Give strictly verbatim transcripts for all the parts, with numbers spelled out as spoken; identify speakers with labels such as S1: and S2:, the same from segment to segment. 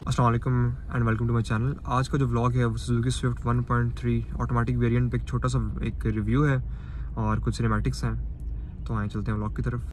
S1: अस्सलाम वालेकुम and welcome to my channel. आज का जो व्लॉग है वो Suzuki Swift one point three automatic variant पे एक छोटा सा एक रिव्यू है और कुछ सिनेमैटिक्स हैं। तो आए चलते हैं व्लॉग की तरफ।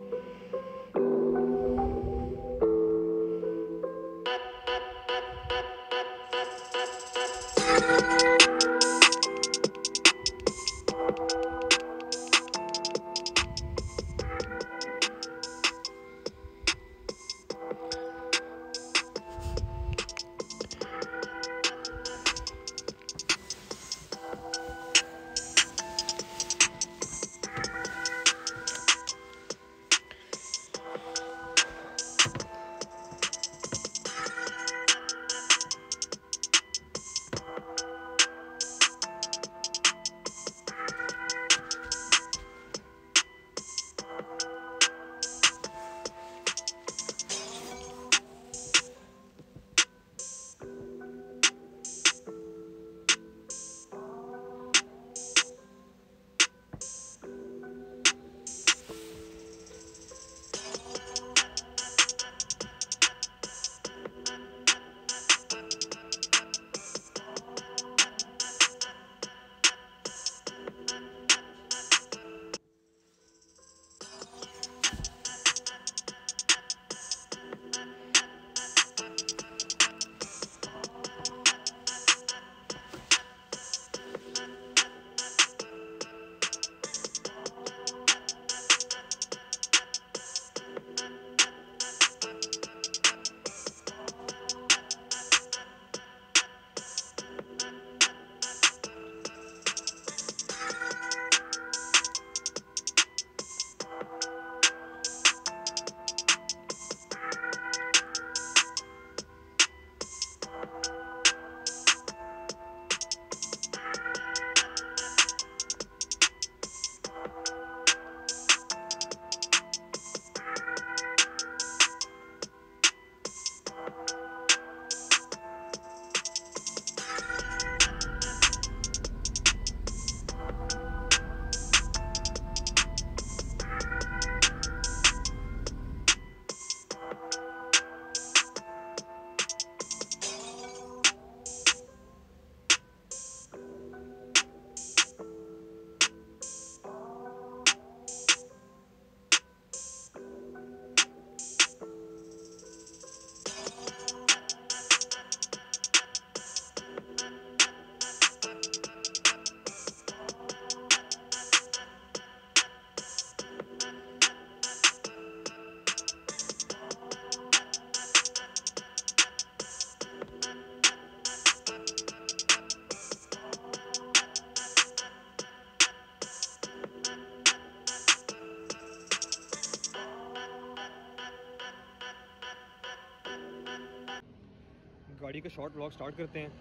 S1: गाड़ी का शॉर्ट व्लॉग स्टार्ट करते हैं।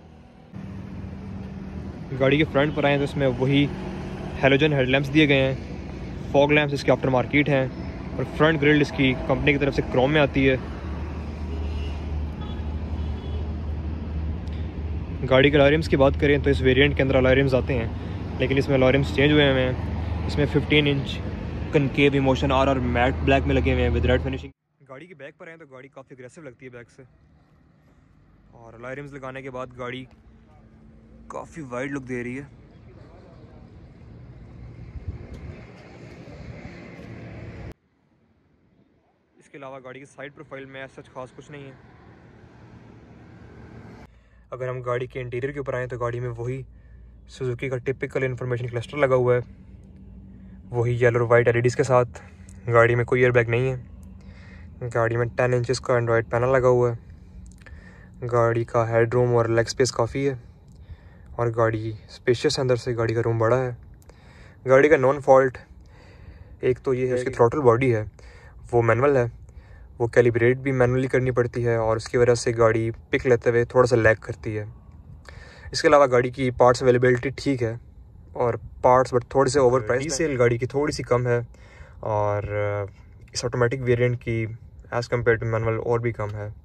S1: गाड़ी के फ्रंट पर आए तो इसमें वही हेलोजन हेडलैम्प्स दिए गए हैं। फॉग लैम्प्स इसके आफ्टर मार्केट हैं और फ्रंट ग्रिल इसकी कंपनी की तरफ से क्रोम में आती है। गाड़ी के अलॉय रिम्स की बात करें तो इस वेरिएंट के अंदर अलॉय रिम्स आते हैं, लेकिन इसमें अलॉय रिम्स चेंज हुए हैं। इसमें फिफ्टीन इंच कनकेव इमोशन आर और मैट ब्लैक में लगे हुए हैं विद रेड फिनिशिंग। गाड़ी की बैक पर आए तो गाड़ी काफ़ी अग्रेसिव लगती है बैक से, और अलॉय रिम्स लगाने के बाद गाड़ी काफ़ी वाइड लुक दे रही है। इसके अलावा गाड़ी की साइड प्रोफाइल में ऐसा खास कुछ नहीं है। अगर हम गाड़ी के इंटीरियर के ऊपर आएँ तो गाड़ी में वही सुजुकी का टिपिकल इंफॉर्मेशन क्लस्टर लगा हुआ है, वही येलो और वाइट एलईडीज़ के साथ। गाड़ी में कोई एयरबैग नहीं है। गाड़ी में टेन इंचज़ का एंड्रॉयड पैनल लगा हुआ है। गाड़ी का हेडरूम और लेग स्पेस काफ़ी है और गाड़ी स्पेशियस अंदर से। गाड़ी का रूम बड़ा है। गाड़ी का नॉन फॉल्ट एक तो ये है इसकी थ्रॉटल बॉडी है वो मैनुअल है, वो कैलिब्रेट भी मैनुअली करनी पड़ती है और उसकी वजह से गाड़ी पिक लेते हुए थोड़ा सा लैग करती है। इसके अलावा गाड़ी की पार्ट्स अवेलेबिलिटी ठीक है और पार्ट्स बट थोड़े से ओवर प्राइस। रीसेल गाड़ी की थोड़ी सी कम है और इस ऑटोमेटिक वेरिएंट की एज़ कम्पेयर टू मैनुअल और भी कम है।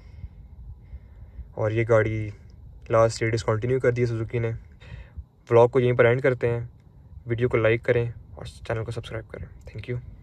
S1: और ये गाड़ी लास्ट ईयर डिसकंटिन्यू कर दी है सुजुकी ने। व्लॉग को यहीं पर एंड करते हैं। वीडियो को लाइक करें और चैनल को सब्सक्राइब करें। Thank you.